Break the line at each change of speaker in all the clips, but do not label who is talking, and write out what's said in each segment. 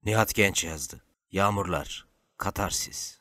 Nihat Genç yazdı. Yağmurlar, katarsis.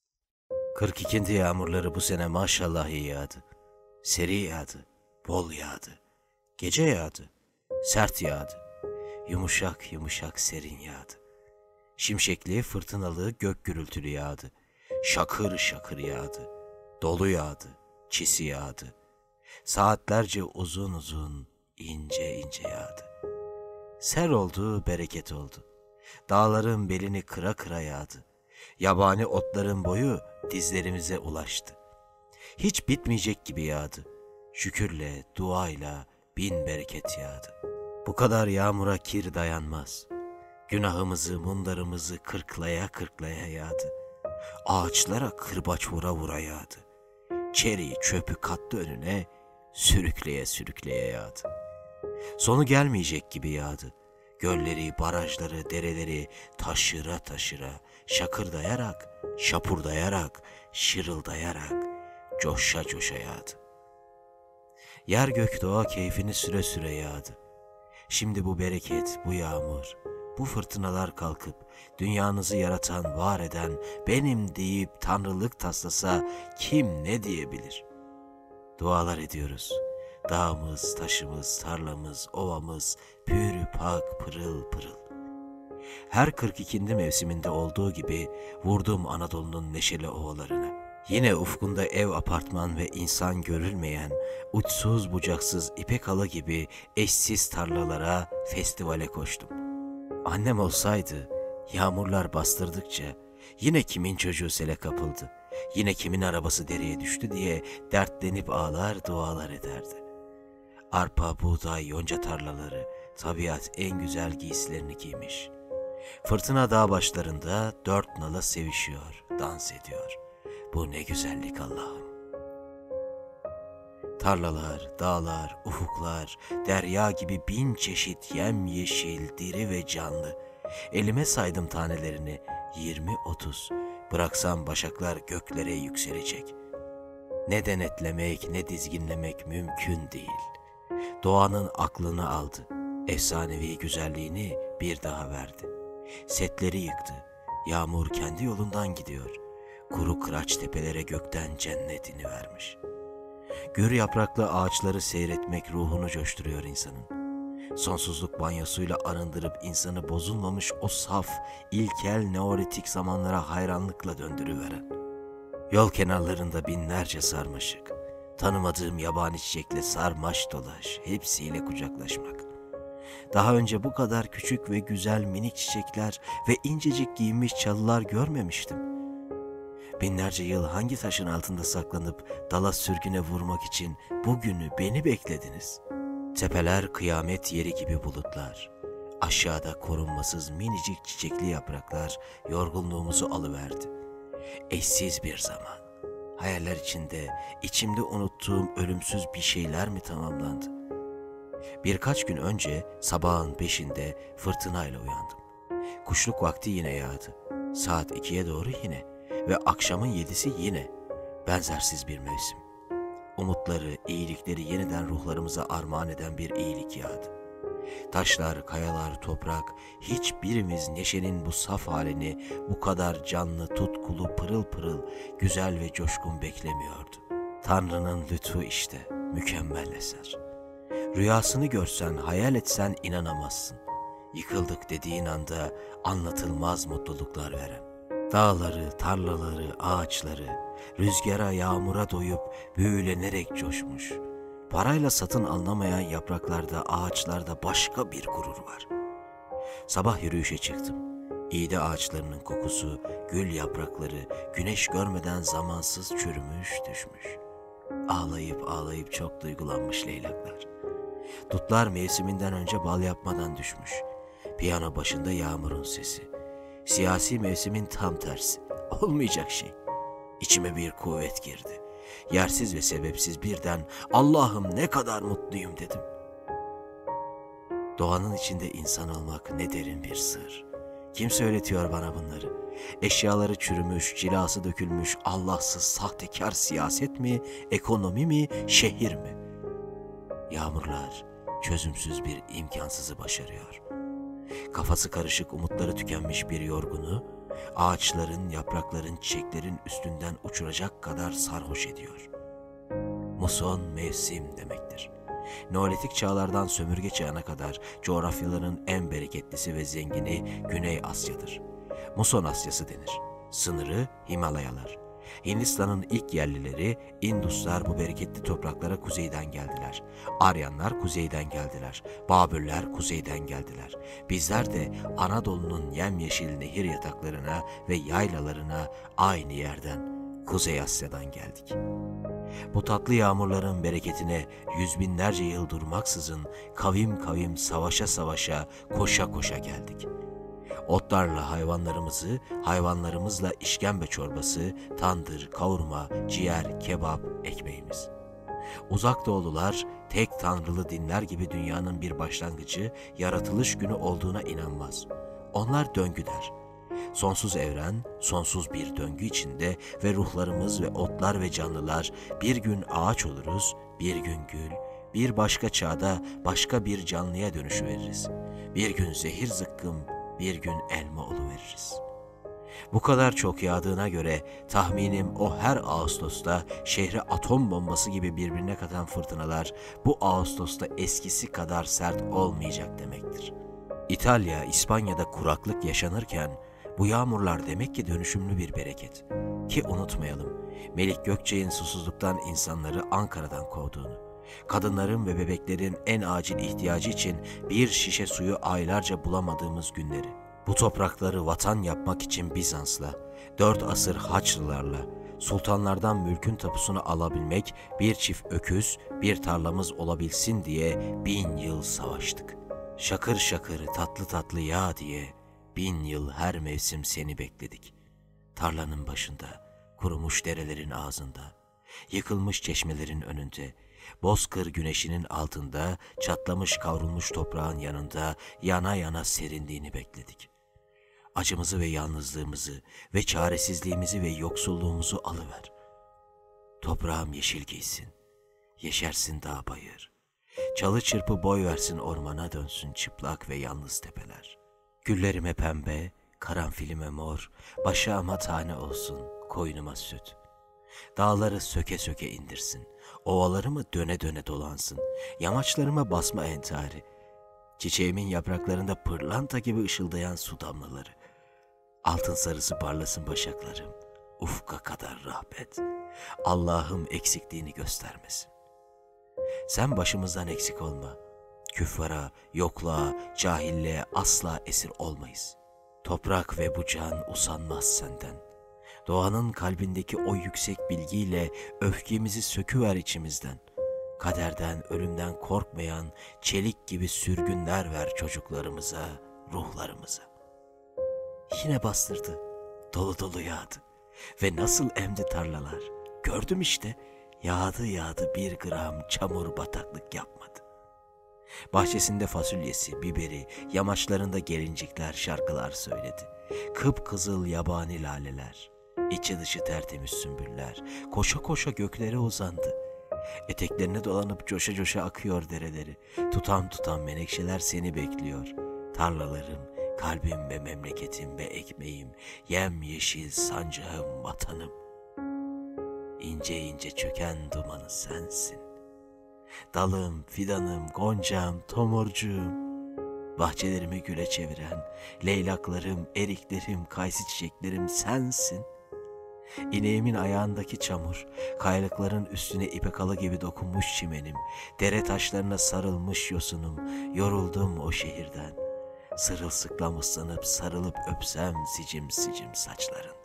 42'nde yağmurları bu sene maşallah iyi yağdı. Seri yağdı, bol yağdı. Gece yağdı, sert yağdı. Yumuşak yumuşak serin yağdı. Şimşekli, fırtınalı, gök gürültülü yağdı. Şakır şakır yağdı. Dolu yağdı, çisi yağdı. Saatlerce uzun uzun, ince ince yağdı. Ser oldu, bereket oldu. Dağların belini kıra kıra yağdı. Yabani otların boyu dizlerimize ulaştı. Hiç bitmeyecek gibi yağdı. Şükürle, duayla bin bereket yağdı. Bu kadar yağmura kir dayanmaz. Günahımızı, mundarımızı kırklaya kırklaya yağdı. Ağaçlara kırbaç vura vura yağdı. Çeriği çöpü kattı önüne, sürükleye sürükleye yağdı. Sonu gelmeyecek gibi yağdı. Gölleri, barajları, dereleri taşıra taşıra, şakırdayarak, şapurdayarak, şırıldayarak, coşa coşa yağdı. Yer gök doğa keyfini süre süre yağdı. Şimdi bu bereket, bu yağmur, bu fırtınalar kalkıp dünyanızı yaratan, var eden benim deyip tanrılık taslasa kim ne diyebilir? Dualar ediyoruz. Dağımız, taşımız, tarlamız, ovamız pür pak pırıl pırıl. Her 42'nde mevsiminde olduğu gibi vurdum Anadolu'nun neşeli ovalarına. Yine ufkunda ev, apartman ve insan görülmeyen, uçsuz bucaksız ipek halı gibi eşsiz tarlalara, festivale koştum. Annem olsaydı, yağmurlar bastırdıkça yine kimin çocuğu sele kapıldı, yine kimin arabası dereye düştü diye dertlenip ağlar, dualar ederdi. Arpa, buğday, yonca tarlaları, tabiat en güzel giysilerini giymiş. Fırtına dağ başlarında dört nala sevişiyor, dans ediyor. Bu ne güzellik Allah'ım. Tarlalar, dağlar, ufuklar, derya gibi bin çeşit yemyeşil, diri ve canlı. Elime saydım tanelerini, 20-30. Bıraksam başaklar göklere yükselecek. Ne denetlemek, ne dizginlemek mümkün değil. Doğanın aklını aldı. Efsanevi güzelliğini bir daha verdi. Setleri yıktı. Yağmur kendi yolundan gidiyor. Kuru kıraç tepelere gökten cennetini vermiş. Gür yapraklı ağaçları seyretmek ruhunu coşturuyor insanın. Sonsuzluk banyosuyla arındırıp insanı bozulmamış o saf, ilkel neolitik zamanlara hayranlıkla döndürüveren. Yol kenarlarında binlerce sarmaşık. Tanımadığım yabani çiçekle sarmaş dolaş, hepsiyle kucaklaşmak. Daha önce bu kadar küçük ve güzel minik çiçekler ve incecik giyinmiş çalılar görmemiştim. Binlerce yıl hangi taşın altında saklanıp dala sürgüne vurmak için bugünü beni beklediniz? Tepeler kıyamet yeri gibi bulutlar. Aşağıda korunmasız minicik çiçekli yapraklar yorgunluğumuzu alıverdi. Eşsiz bir zaman. Hayaller içinde, içimde unuttuğum ölümsüz bir şeyler mi tamamlandı? Birkaç gün önce sabahın 5'inde fırtınayla uyandım. Kuşluk vakti yine yağdı. Saat 2'ye doğru yine ve akşamın 7'si yine. Benzersiz bir mevsim. Umutları, iyilikleri yeniden ruhlarımıza armağan eden bir iyilik yağdı. Taşlar, kayalar, toprak, hiçbirimiz neşenin bu saf halini bu kadar canlı, tutkulu, pırıl pırıl, güzel ve coşkun beklemiyordu. Tanrı'nın lütfu işte, mükemmel eser. Rüyasını görsen, hayal etsen inanamazsın. Yıkıldık dediğin anda anlatılmaz mutluluklar veren. Dağları, tarlaları, ağaçları, rüzgara, yağmura doyup büyülenerek coşmuş. Parayla satın alınamayan yapraklarda, ağaçlarda başka bir gurur var. Sabah yürüyüşe çıktım. İğde ağaçlarının kokusu, gül yaprakları güneş görmeden zamansız çürümüş düşmüş. Ağlayıp ağlayıp çok duygulanmış leylaklar. Dutlar mevsiminden önce bal yapmadan düşmüş. Piyano başında yağmurun sesi. Siyasi mevsimin tam tersi. Olmayacak şey. İçime bir kuvvet girdi. Yersiz ve sebepsiz birden Allah'ım ne kadar mutluyum dedim. Doğanın içinde insan olmak ne derin bir sır. Kim söyletiyor bana bunları? Eşyaları çürümüş, cilası dökülmüş, Allahsız sahtekar siyaset mi, ekonomi mi, şehir mi? Yağmurlar çözümsüz bir imkansızı başarıyor. Kafası karışık, umutları tükenmiş bir yorgunu, ağaçların, yaprakların, çiçeklerin üstünden uçuracak kadar sarhoş ediyor. Muson mevsim demektir. Neolitik çağlardan sömürge çağına kadar coğrafyaların en bereketlisi ve zengini Güney Asya'dır. Muson Asyası denir. Sınırı Himalayalar. Hindistan'ın ilk yerlileri Induslar bu bereketli topraklara kuzeyden geldiler. Aryanlar kuzeyden geldiler. Babürler kuzeyden geldiler. Bizler de Anadolu'nun yemyeşil nehir yataklarına ve yaylalarına aynı yerden, Kuzey Asya'dan geldik. Bu tatlı yağmurların bereketine yüz binlerce yıl durmaksızın kavim kavim savaşa savaşa koşa koşa geldik. Otlarla hayvanlarımızı, hayvanlarımızla işkembe çorbası, tandır, kavurma, ciğer, kebap, ekmeğimiz. Uzak doğulular tek tanrılı dinler gibi dünyanın bir başlangıcı, yaratılış günü olduğuna inanmaz. Onlar döngü der. Sonsuz evren, sonsuz bir döngü içinde ve ruhlarımız ve otlar ve canlılar bir gün ağaç oluruz, bir gün gül, bir başka çağda başka bir canlıya dönüşüveririz. Bir gün zehir zıkkım, bir gün elma oluveririz. Bu kadar çok yağdığına göre tahminim o her Ağustos'ta şehre atom bombası gibi birbirine katan fırtınalar bu Ağustos'ta eskisi kadar sert olmayacak demektir. İtalya, İspanya'da kuraklık yaşanırken bu yağmurlar demek ki dönüşümlü bir bereket. Ki unutmayalım, Melik Gökçek'in susuzluktan insanları Ankara'dan kovduğunu, kadınların ve bebeklerin en acil ihtiyacı için bir şişe suyu aylarca bulamadığımız günleri, bu toprakları vatan yapmak için Bizans'la, 4 asır Haçlılarla, sultanlardan mülkün tapusunu alabilmek, bir çift öküz, bir tarlamız olabilsin diye 1000 yıl savaştık. Şakır şakır tatlı tatlı yağ diye 1000 yıl her mevsim seni bekledik. Tarlanın başında, kurumuş derelerin ağzında, yıkılmış çeşmelerin önünde, bozkır güneşinin altında, çatlamış kavrulmuş toprağın yanında yana yana serindiğini bekledik. Acımızı ve yalnızlığımızı ve çaresizliğimizi ve yoksulluğumuzu alıver. Toprağım yeşil giysin, yeşersin dağ bayır. Çalı çırpı boy versin ormana dönsün çıplak ve yalnız tepeler. Güllerime pembe, karanfilime mor, başağıma tane olsun, koynuma süt. Dağları söke söke indirsin, ovalarımı döne döne dolansın, yamaçlarıma basma entari. Çiçeğimin yapraklarında pırlanta gibi ışıldayan su damlaları. Altın sarısı parlasın başaklarım, ufka kadar rahmet. Allah'ım eksikliğini göstermesin. Sen başımızdan eksik olma. Küffara, yokluğa, cahilliğe asla esir olmayız. Toprak ve bu can usanmaz senden. Doğanın kalbindeki o yüksek bilgiyle öfkemizi söküver içimizden. Kaderden, ölümden korkmayan çelik gibi sürgünler ver çocuklarımıza, ruhlarımıza. Yine bastırdı, dolu dolu yağdı ve nasıl emdi tarlalar. Gördüm işte, yağdı yağdı bir gram çamur bataklık yapmadı. Bahçesinde fasulyesi, biberi, yamaçlarında gelincikler şarkılar söyledi. Kıpkızıl yabani laleler, içi dışı tertemiz sümbüller, koşa koşa göklere uzandı. Eteklerine dolanıp coşa coşa akıyor dereleri, tutam tutam menekşeler seni bekliyor. Tarlalarım, kalbim ve memleketim ve ekmeğim, yemyeşil sancağım, vatanım. İnce ince çöken dumanı sensin. Dalım, fidanım, goncam, tomurcuğum. Bahçelerimi güle çeviren, leylaklarım, eriklerim, kayısı çiçeklerim sensin. İneğimin ayağındaki çamur, kayalıkların üstüne ipek halı gibi dokunmuş çimenim, dere taşlarına sarılmış yosunum, yoruldum o şehirden. Sırılsıklam ıslanıp sarılıp öpsem sicim sicim saçlarından.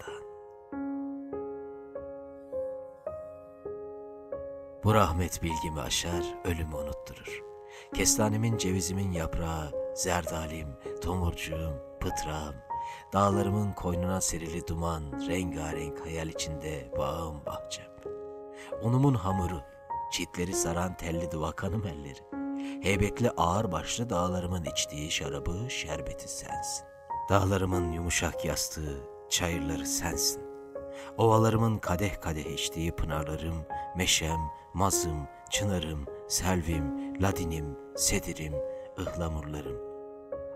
Bu rahmet bilgimi aşar, ölümü unutturur. Kestanemin, cevizimin yaprağı, zerdalim, tomurcuğum, pıtrağım, dağlarımın koynuna serili duman, rengarenk hayal içinde bağım bahçem. Unumun hamuru, çitleri saran telli duvakanım elleri, heybetli ağır başlı dağlarımın içtiği şarabı, şerbeti sensin. Dağlarımın yumuşak yastığı, çayırları sensin. Ovalarımın kadeh kadeh içtiği pınarlarım, meşem, mazım, çınarım, selvim, ladinim, sedirim, ıhlamurlarım.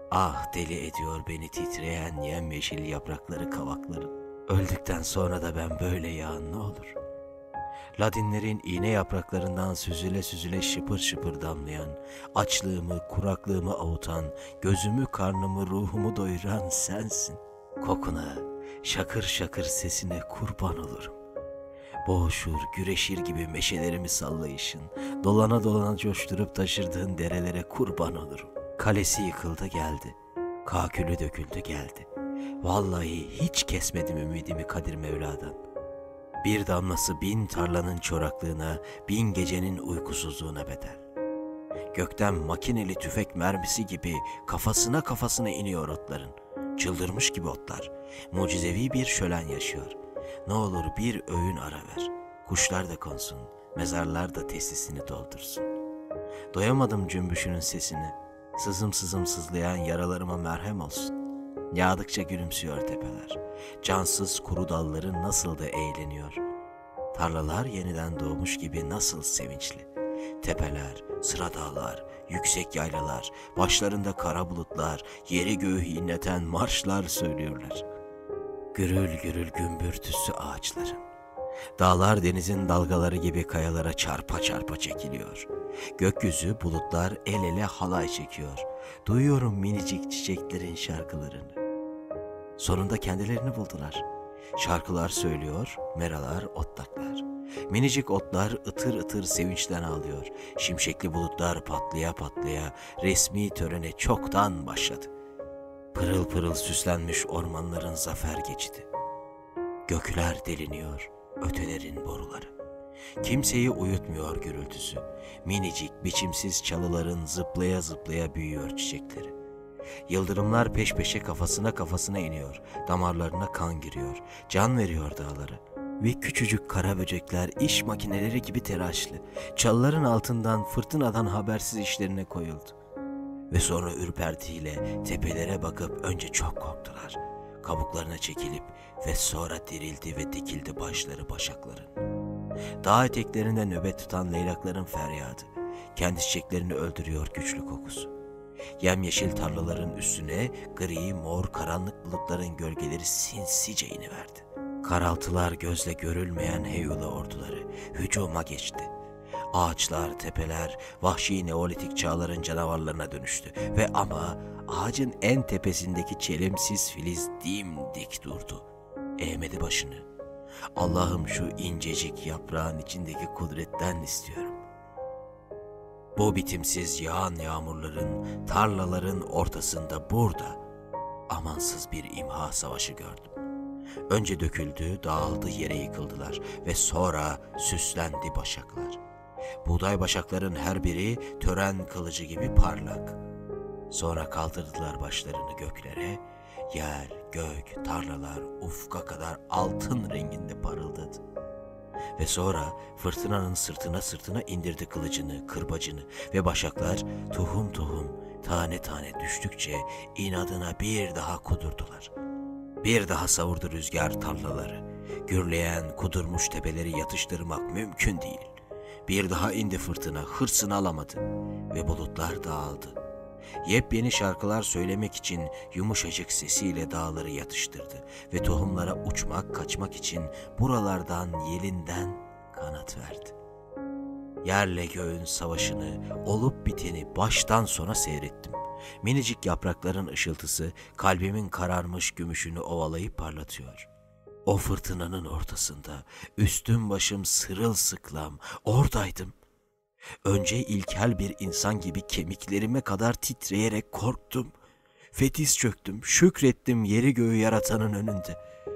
Ah, deli ediyor beni titreyen yemyeşil yaprakları kavakların. Öldükten sonra da ben böyle yağın ne olur? Ladinlerin iğne yapraklarından süzüle süzüle şıpır şıpır damlayan, açlığımı, kuraklığımı avutan, gözümü, karnımı, ruhumu doyuran sensin. Kokuna, şakır şakır sesine kurban olurum. Boğuşur, güreşir gibi meşelerimi sallayışın, dolana dolana coşturup taşırdığın derelere kurban olurum. Kalesi yıkıldı geldi, kakülü döküldü geldi. Vallahi hiç kesmedim ümidimi Kadir Mevla'dan. Bir damlası 1000 tarlanın çoraklığına, 1000 gecenin uykusuzluğuna bedel. Gökten makineli tüfek mermisi gibi kafasına kafasına iniyor otların. Çıldırmış gibi otlar. Mucizevi bir şölen yaşıyor. Ne olur bir öğün ara ver. Kuşlar da konsun, mezarlar da tesisini doldursun. Doyamadım cümbüşünün sesini. Sızım sızım sızlayan yaralarıma merhem olsun. Yağdıkça gülümsüyor tepeler. Cansız kuru dalları nasıl da eğleniyor. Tarlalar yeniden doğmuş gibi nasıl sevinçli. Tepeler, sıra dağlar, yüksek yaylalar, başlarında kara bulutlar, yeri göğü inleten marşlar söylüyorlar. Gürül gürül gümbürtüsü ağaçların. Dağlar denizin dalgaları gibi kayalara çarpa çarpa çekiliyor. Gökyüzü bulutlar el ele halay çekiyor. Duyuyorum minicik çiçeklerin şarkılarını. Sonunda kendilerini buldular. Şarkılar söylüyor, meralar otlaklar. Minicik otlar ıtır ıtır sevinçten ağlıyor. Şimşekli bulutlar patlaya patlaya resmi törene çoktan başladı. Pırıl pırıl süslenmiş ormanların zafer geçidi. Gökler deliniyor, ötelerin boruları. Kimseyi uyutmuyor gürültüsü. Minicik, biçimsiz çalıların zıplaya zıplaya büyüyor çiçekleri. Yıldırımlar peş peşe kafasına kafasına iniyor. Damarlarına kan giriyor. Can veriyor dağlara. Ve küçücük kara böcekler iş makineleri gibi telaşlı. Çalıların altından fırtınadan habersiz işlerine koyuldu. Ve sonra ürpertiyle tepelere bakıp önce çok korktular. Kabuklarına çekilip ve sonra dirildi ve dikildi başları başakların. Dağ eteklerinde nöbet tutan leylakların feryadı. Kendi çiçeklerini öldürüyor güçlü kokusu. Yemyeşil tarlaların üstüne gri, mor, karanlık bulutların gölgeleri sinsice iniverdi. Karaltılar gözle görülmeyen heyula orduları hücuma geçti. Ağaçlar, tepeler, vahşi neolitik çağların canavarlarına dönüştü ve ama ağacın en tepesindeki çelimsiz filiz dimdik durdu. Eğmedi başını. Allah'ım şu incecik yaprağın içindeki kudretten istiyorum. Bu bitimsiz yağan yağmurların, tarlaların ortasında burada amansız bir imha savaşı gördüm. Önce döküldü, dağıldı, yere yıkıldılar ve sonra süslendi başaklar. Buğday başakların her biri tören kılıcı gibi parlak. Sonra kaldırdılar başlarını göklere, yer, gök, tarlalar ufka kadar altın renginde parıldadı. Ve sonra fırtınanın sırtına sırtına indirdi kılıcını, kırbacını ve başaklar tohum tohum, tane tane düştükçe inadına bir daha kudurdular. Bir daha savurdu rüzgar tarlaları. Gürleyen, kudurmuş tepeleri yatıştırmak mümkün değil. Bir daha indi fırtına, hırsını alamadı ve bulutlar dağıldı. Yepyeni şarkılar söylemek için yumuşacık sesiyle dağları yatıştırdı ve tohumlara uçmak, kaçmak için buralardan, yelinden kanat verdi. Yerle göğün savaşını, olup biteni baştan sona seyrettim. Minicik yaprakların ışıltısı kalbimin kararmış gümüşünü ovalayıp parlatıyor. O fırtınanın ortasında, üstüm başım sırılsıklam, oradaydım. Önce ilkel bir insan gibi kemiklerime kadar titreyerek korktum. Fetiz çöktüm, şükrettim yeri göğü yaratanın önünde.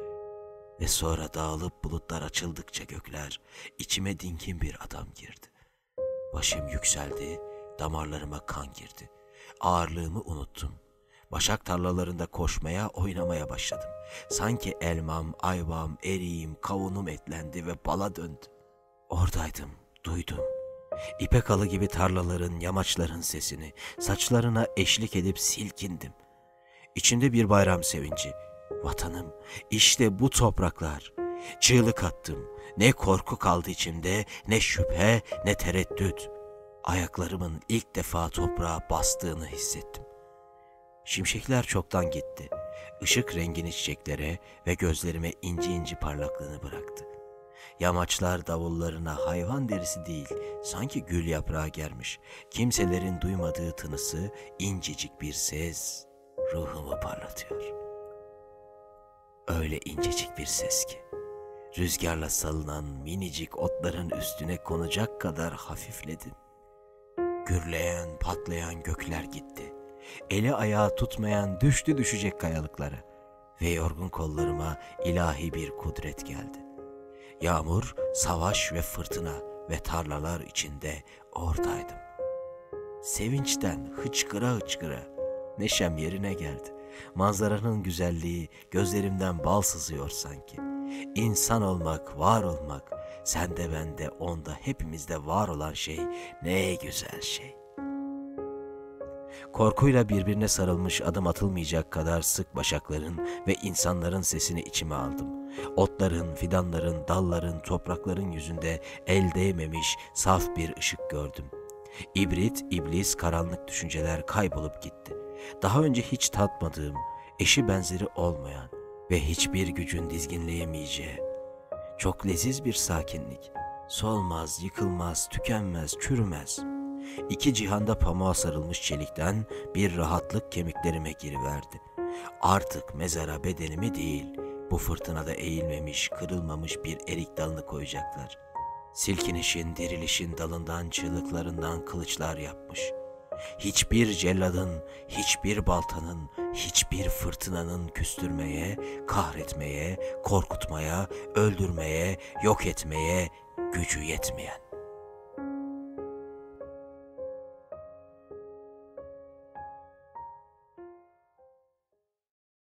Ve sonra dağılıp bulutlar açıldıkça gökler, içime dingin bir adam girdi. Başım yükseldi, damarlarıma kan girdi. Ağırlığımı unuttum. Başak tarlalarında koşmaya, oynamaya başladım. Sanki elmam, ayvam, eriğim, kavunum etlendi ve bala döndü. Oradaydım, duydum. İpek alı gibi tarlaların, yamaçların sesini, saçlarına eşlik edip silkindim. İçimde bir bayram sevinci. Vatanım, işte bu topraklar. Çığlık attım. Ne korku kaldı içimde, ne şüphe, ne tereddüt. Ayaklarımın ilk defa toprağa bastığını hissettim. Şimşekler çoktan gitti. Işık rengini çiçeklere ve gözlerime inci inci parlaklığını bıraktı. Yamaçlar davullarına hayvan derisi değil, sanki gül yaprağı germiş. Kimselerin duymadığı tınısı, incecik bir ses ruhumu parlatıyor. Öyle incecik bir ses ki, rüzgarla salınan minicik otların üstüne konacak kadar hafifledim. Gürleyen, patlayan gökler gitti. Eli ayağı tutmayan düştü düşecek kayalıklara ve yorgun kollarıma ilahi bir kudret geldi. Yağmur, savaş ve fırtına ve tarlalar içinde oradaydım. Sevinçten hıçkıra hıçkıra neşem yerine geldi. Manzaranın güzelliği gözlerimden bal sızıyor sanki. İnsan olmak, var olmak, sende bende onda hepimizde var olan şey ne güzel şey. Korkuyla birbirine sarılmış adım atılmayacak kadar sık başakların ve insanların sesini içime aldım. Otların, fidanların, dalların, toprakların yüzünde el değmemiş saf bir ışık gördüm. İbrit, iblis, karanlık düşünceler kaybolup gitti. Daha önce hiç tatmadığım, eşi benzeri olmayan ve hiçbir gücün dizginleyemeyeceği çok leziz bir sakinlik. Solmaz, yıkılmaz, tükenmez, çürümez. İki cihanda pamuğa sarılmış çelikten bir rahatlık kemiklerime giriverdi. Artık mezara bedenimi değil, bu fırtınada eğilmemiş, kırılmamış bir erik dalını koyacaklar. Silkinişin, dirilişin dalından, çığlıklarından kılıçlar yapmış. Hiçbir celladın, hiçbir baltanın, hiçbir fırtınanın küstürmeye, kahretmeye, korkutmaya, öldürmeye, yok etmeye gücü yetmeyen.